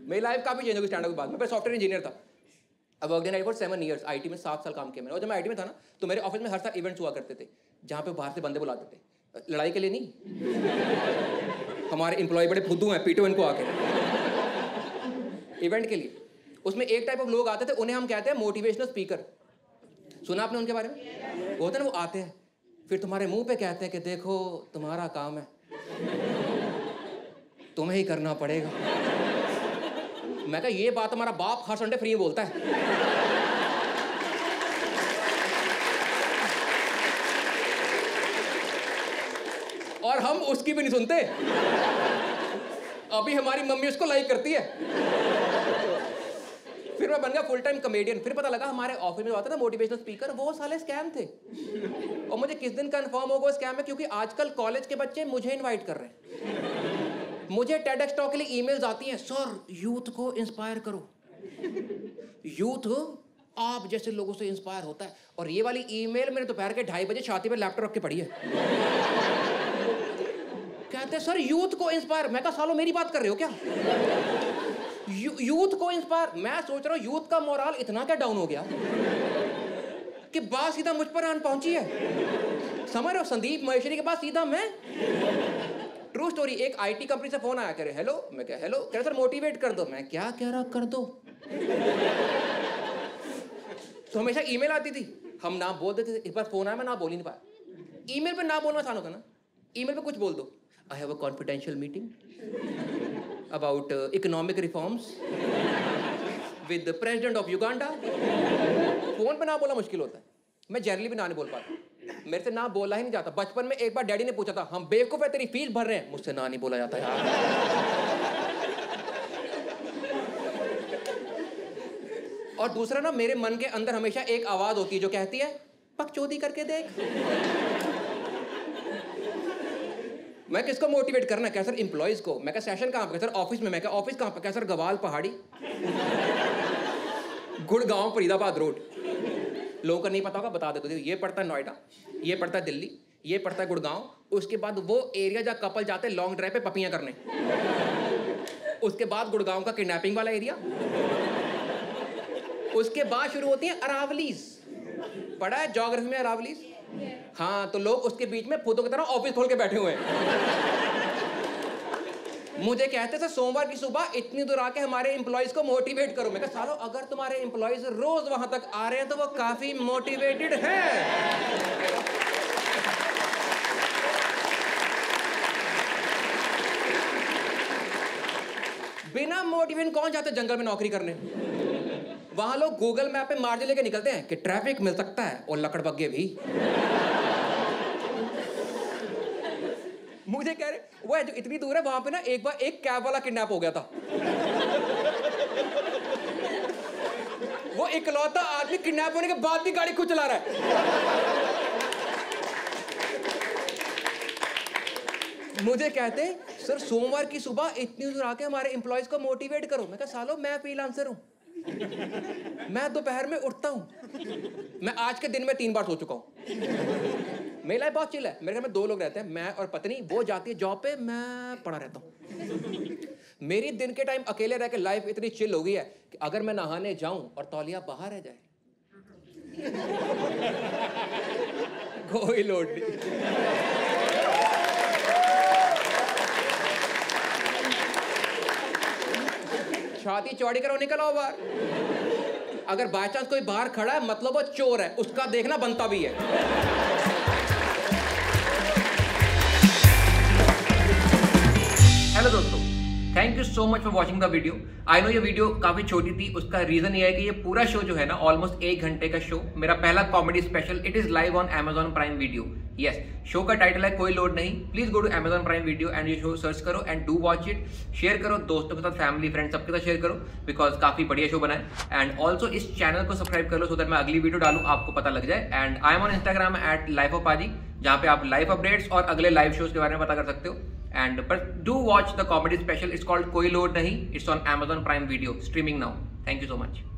मेरी लाइफ काफी चेंज हो गई स्टैंड अप के बाद। मैं सॉफ्टवेयर इंजीनियर था, अब working for 7 years, IT में 7 साल काम किया मैंने। और जब मैं आईटी में था ना, तो मेरे ऑफिस में हर साल इवेंट्स हुआ करते थे, जहाँ पे बाहर से बंदे बुलाते थे, लड़ाई के लिए नहीं, हमारे एम्प्लॉय बड़े फुद्दू हैं, पीटो इनको आके, इवेंट के लिए। उसमें एक टाइप ऑफ लोग आते थे, उन्हें हम कहते हैं मोटिवेशनल स्पीकर। सुना आपने उनके बारे में? वो होते हैं ना, वो आते हैं फिर तुम्हारे मुंह पे कहते हैं कि देखो तुम्हारा काम है, तुम्हें ही करना पड़ेगा। मैं कहा ये बात हमारा बाप हर संडे फ्री में बोलता है। और हम उसकी भी नहीं सुनते। अभी हमारी मम्मी उसको लाइक करती है। फिर मैं बन गया फुल टाइम कॉमेडियन। फिर पता लगा हमारे ऑफिस में आता था मोटिवेशनल स्पीकर, वो साले स्कैम थे। और मुझे किस दिन कंफर्म होगा स्कैम है, क्योंकि आजकल कॉलेज के बच्चे मुझे इनवाइट कर रहे हैं। मुझे टेडएक्स टॉक के लिए ईमेल्स आती हैं, सर यूथ को इंस्पायर करो। यूथ आप जैसे लोगों से इंस्पायर होता है। और ये वाली ईमेल मैंने दोपहर के 2:30 बजे छाती पे लैपटॉप रख के पढ़ी है। कहते हैं सर यूथ को इंस्पायर। मैं कहा सालो मेरी बात कर रहे हो क्या? यूथ को इंस्पायर। मैं सोच रहा हूँ यूथ का मोरल इतना क्या डाउन हो गया कि बात सीधा मुझ पर आन पहुंची है। समझ रहे हो? संदीप महेश्वरी के बाद सीधा मैं। ट्रू स्टोरी, एक आईटी कंपनी से फोन आया, करे हेलो। मैं क्या हेलो, कह रहे सर मोटिवेट कर दो। मैं क्या कह रहा कर दो? तो हमेशा ईमेल आती थी, हम ना बोल देते थे। इस बार फोन आया, मैं ना बोल ही नहीं पाया। ईमेल पे ना बोलना आसान होता ना, ईमेल पे कुछ बोल दो, I have a confidential meeting about economic reforms with the president of Uganda. Phone पे ना बोलना मुश्किल होता है। मैं जनरली भी ना नहीं बोल पाता, मेरे से ना बोला ही नहीं जाता। बचपन में एक बार डैडी ने पूछा था, हम बेवकूफ है तेरी फीस भर रहे हैं, मुझसे ना नहीं बोला जाता यार। और दूसरा ना, मेरे मन के अंदर हमेशा एक आवाज होती है जो कहती है पगचौदी करके देख। मैं किसको मोटिवेट करना? क्या सर एम्प्लॉइज को। मैं क्या सेशन कहाँ पे? सर ऑफिस में। मैं क्या ऑफिस कहाँ पे? क्या सर गवाल पहाड़ी, गुड़गांव, फरीदाबाद रोड। लोगों को नहीं पता होगा, बता देते। ये पड़ता है नोएडा, ये पड़ता है दिल्ली, ये पड़ता है गुड़गांव। उसके बाद वो एरिया जहाँ कपल जाते हैं लॉन्ग ड्राइव पे पपियां करने। उसके बाद गुड़गांव का किडनैपिंग वाला एरिया। उसके बाद शुरू होती है अरावलीज। पढ़ा है ज्योग्राफी में अरावलीज? हाँ, तो लोग उसके बीच में फूदों की तरह ऑफिस खोल के बैठे हुए हैं। मुझे कहते सर सोमवार की सुबह इतनी दूर आके हमारे एम्प्लॉइज को मोटिवेट करो। मैं कहा सालो अगर तुम्हारे एम्प्लॉइज रोज वहां तक आ रहे हैं तो वो काफी मोटिवेटेड हैं। बिना मोटिवेट कौन जाते जंगल में नौकरी करने? वहां लोग गूगल मैप पे मार्जिन लेके निकलते हैं कि ट्रैफिक मिल सकता है और लकड़बग्गे भी। मुझे कह रहे वो है जो इतनी दूर है, वहां पे ना एक बार एक कैब वाला किडनैप हो गया था। वो इकलौता आदमी किडनैप होने के बाद भी गाड़ी खुद चला रहा है। मुझे कहते सर सोमवार की सुबह इतनी दूर आके हमारे एम्प्लॉइज को मोटिवेट करो। मैं कहा सालो मैं फ्रीलांसर हूं, मैं दोपहर में उठता हूं। मैं आज के दिन में 3 बार सो चुका हूं। मेरी लाइफ बहुत चिल है। मेरे घर में 2 लोग रहते हैं, मैं और पत्नी। वो जाती है जॉब पे, मैं पड़ा रहता हूँ। मेरी दिन के टाइम अकेले रह के लाइफ इतनी चिल हो गई है कि अगर मैं नहाने जाऊं और तौलिया बाहर रह जाए कोई लोड नहीं। छाती चौड़ी करो, निकल आओ बाहर। अगर बाय चांस कोई बाहर खड़ा है मतलब वो चोर है, उसका देखना बनता भी है। हेलो दोस्तों, thank you so much for watching the video. I know ये वीडियो काफी छोटी थी, उसका रीजन ये है कि ये पूरा शो जो है ना ऑलमोस्ट 1 घंटे का शो, मेरा पहला comedy special. It is live on Amazon prime video. Yes, show का टाइटल है कोई लोड नहीं। Please go to Amazon prime video and ये शो सर्च करो and do watch it. Share करो दोस्तों के साथ, फैमिली फ्रेंड सबके साथ शेयर करो, बिकॉज काफी बढ़िया शो बना है। एंड ऑल्सो इस चैनल को सब्सक्राइब कर लो सो दैट मैं अगली वीडियो डालूं आपको पता लग जाए। And I am on Instagram @lifeofpaji, जहां पे आप लाइव अपडेट्स और अगले लाइव शोज के बारे में पता कर सकते हो। And but do watch the comedy special. It's called Koi Load Nahi. It's on Amazon Prime Video, streaming now. Thank you so much.